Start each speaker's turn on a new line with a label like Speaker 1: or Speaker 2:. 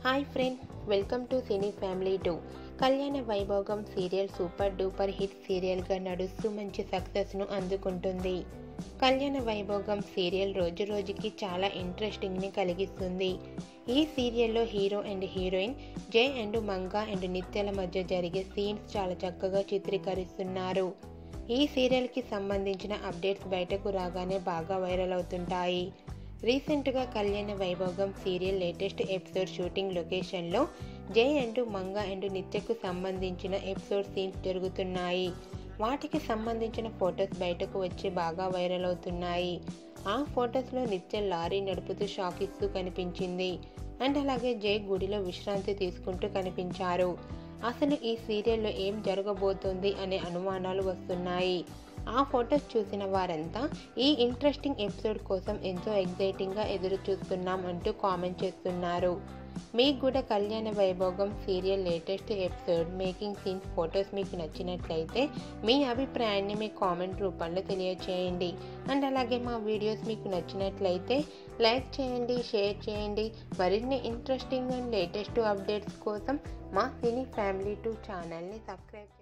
Speaker 1: Hi friend, welcome to cine family 2. Kalyana Vaibhogam serial super duper hit సీరియల్గా నడుస్తూ మంచి సక్సెస్ను అందుకుంటుంది. కళ్యాణ వైభోగం సీరియల్ రోజు రోజుకి చాలా ఇంట్రెస్టింగ్ని కలిగిస్తుంది. ఈ సీరియల్లో hero and heroine Jai and Manga and నిత్యల మధ్య జరిగే సీన్స్ చాలా చక్కగా చిత్రీకరిస్తున్నారు. ఈ సీరియల్కి సంబంధించిన అప్డేట్స్ బయటకు రాగానే బాగా వైరల్ అవుతుంటాయి. రీసెంట్గా కళ్యాణ Vaibhogam serial latest episode shooting లొకేషన్లో జై అండ్ మంగా అండ్ నిత్యకు సంబంధించిన ఎపిసోడ్ సీన్స్ జరుగుతున్నాయి. వాటికి సంబంధించిన ఫొటోస్ బయటకు వచ్చి బాగా వైరల్ అవుతున్నాయి. ఆ ఫొటోస్లో నిత్య లారీ నడుపుతూ షాక్ ఇస్తూ కనిపించింది. అండ్ అలాగే జై గుడిలో విశ్రాంతి తీసుకుంటూ కనిపించారు. అసలు ఈ సీరియల్లో ఏం జరగబోతోంది అనే అనుమానాలు వస్తున్నాయి. ఆ ఫొటోస్ చూసిన వారంతా ఈ ఇంట్రెస్టింగ్ ఎపిసోడ్ కోసం ఎంతో ఎగ్జైటింగ్గా ఎదురు చూస్తున్నాం అంటూ కామెంట్ చేస్తున్నారు. మీకు కూడా Kalyana Vaibhogam serial latest episode making scenes photos మీకు నచ్చినట్లయితే మీ అభిప్రాయాన్ని మీ కామెంట్ రూపంలో తెలియచేయండి. అండ్ అలాగే మా వీడియోస్ మీకు నచ్చినట్లయితే లైక్ చేయండి, షేర్ చేయండి. మరిన్ని ఇంట్రెస్టింగ్ అండ్ లేటెస్ట్ అప్డేట్స్ కోసం మా సినీ ఫ్యామిలీ 2 ఛానల్ని సబ్స్క్రైబ్ చేయండి.